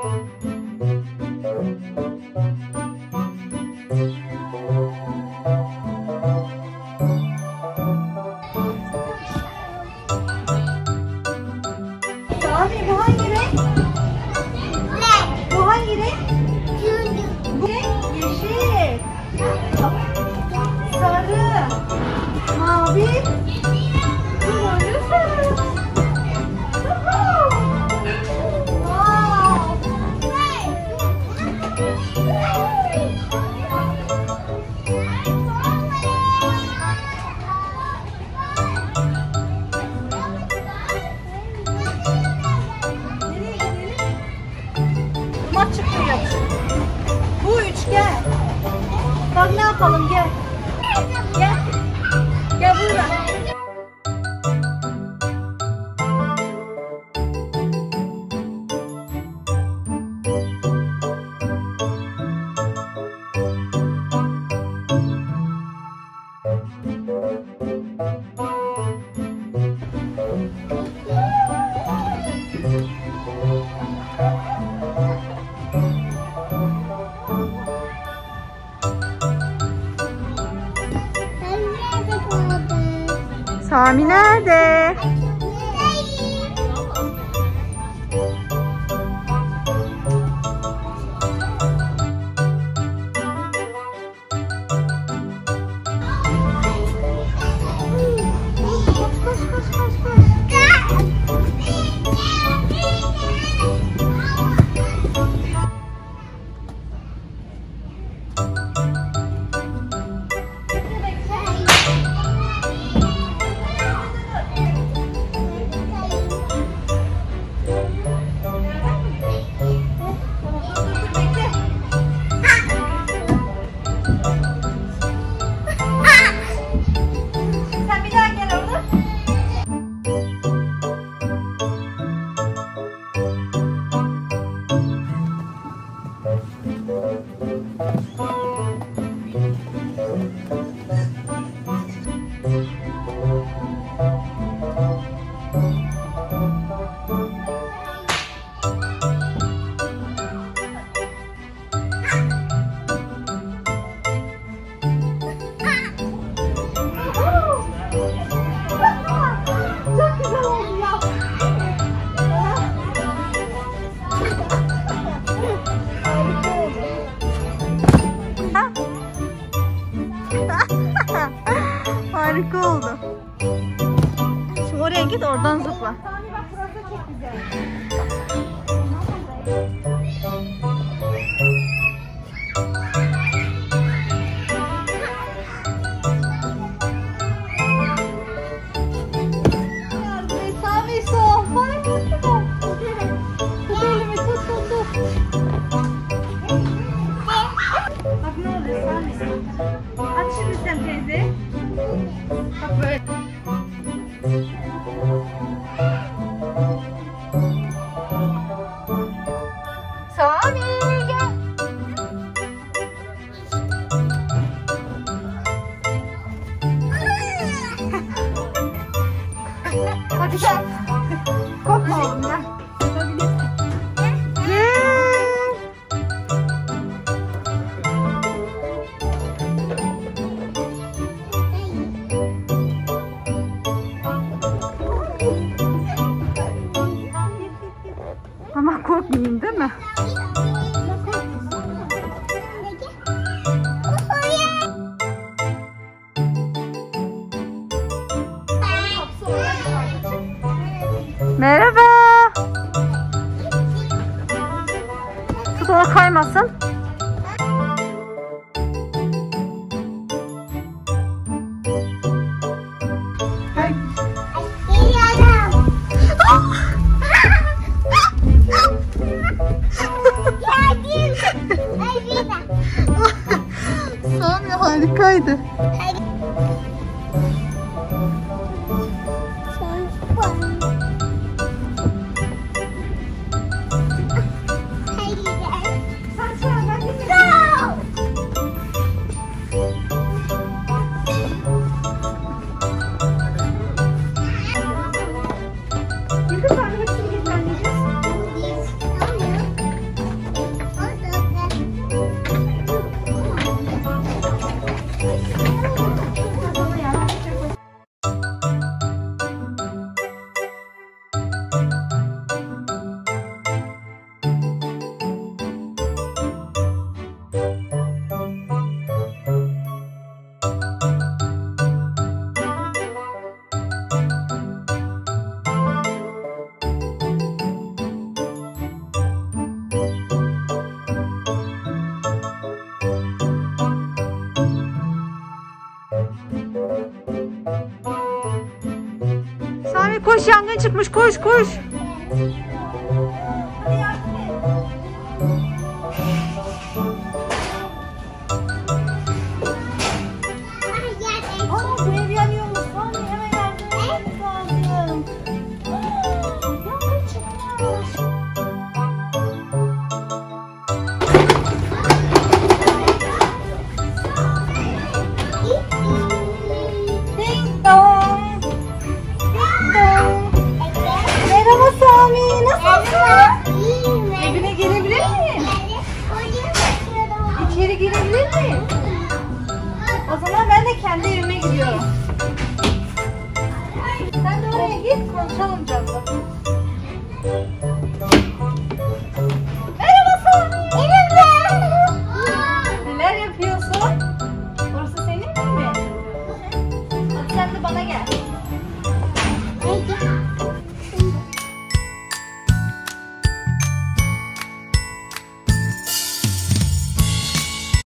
Abi bu hangi renk? Bu hangi renk? Bu renk yeşil, sarı, mavi, turuncu sarı. Maç çıkıyor. Bu üçgen. Bak ne yapalım, gel. Gel. Gel burada. Sami nerede? Harika oldu. Şimdi oraya git, oradan zıpla. Bak burası çok güzel. Sami sol. Tut elimi, tut. Bak ne oluyor Sami? Aç şimdi sen teyze. Bak böyle. Sami gel. Hadi gel. Korkma oğlum ya. Ama korkmayayım değil mi? Merhaba. Tut, ona kaymasın. Sami harikaydı. çıkmış. Koş koş. Aa, bu ev yanıyormuş. Sami hemen yardım etmemiz lazım. Yangın çıkmış. Ding dong. Ding dong. Merhaba Sami. Nasılsın? Evine gelebilir miyim? İçeri girebilir miyim? O zaman ben de kendi evime gidiyorum. Sen de oraya git, konuşalım canım.